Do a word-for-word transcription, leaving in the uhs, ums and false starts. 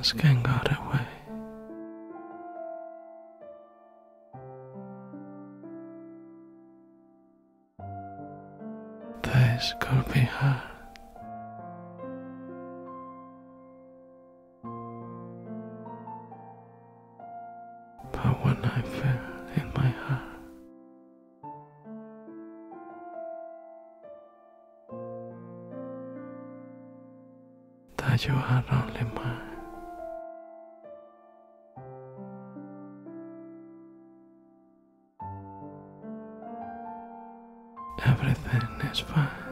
things can go away. This could be hard, but when I feel in my heart that you are only mine, everything is fine.